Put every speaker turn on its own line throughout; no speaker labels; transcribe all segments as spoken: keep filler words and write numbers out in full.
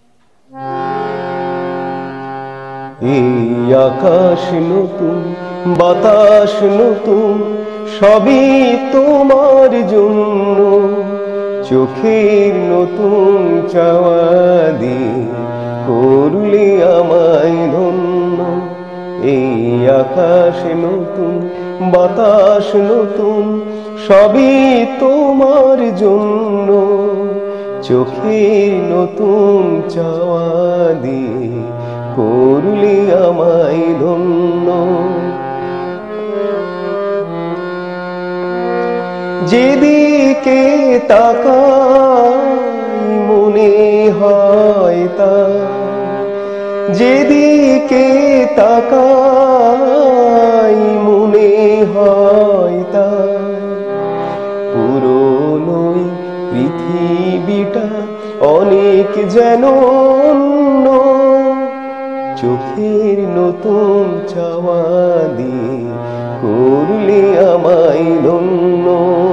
এই আকাশ নতুন, বাতাস নতুন, সবই তোমার জন্য। চোখের নতুন চাওয়া দিয়ে করলে আমায় ধন্য। এই আকাশ নতুন, বাতাস নতুন, সবই তোমার জন্য। চোখের নতুন চাওয়া দিয়ে করলে আমায় ধন্য। যেদিকে তাকাই মনে হয় তা, যেদিকে তাকাই মনে হয় তা। পুরনোই পৃথিবীটা অনেক যেন অন্য। চোখের নতুন চাওয়া দিয়ে করলে আমায় ধন্য।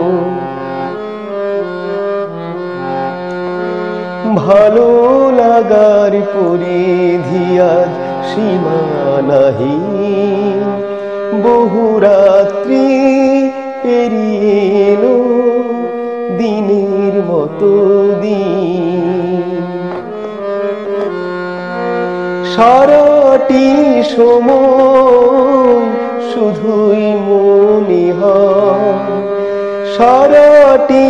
ভালো লাগার পরিধি আজ সীমা নাহি। বহু রাত্রি পেরিয়ে এলো দিনের মতো দিন। সারাটি সময় শুধুই মনে হয়, সারাটি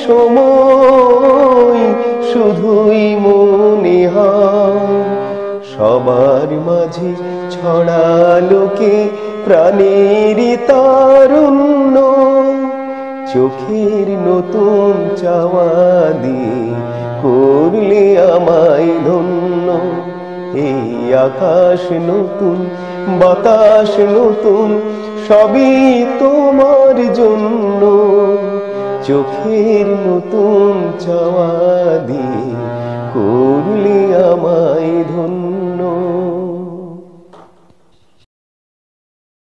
সময় শুধুই মনে হয়। সবার মাঝে ছড়ালোকে প্রাণের তারুণ্য। চোখের নতুন চাওয়া দিয়ে করলে আমায় ধন্য। এই আকাশ নতুন, বাতাস নতুন, সবই তোমার জন্য। চোখের নতুন চাওয়া দিয়ে করলে আমায় ধন্য।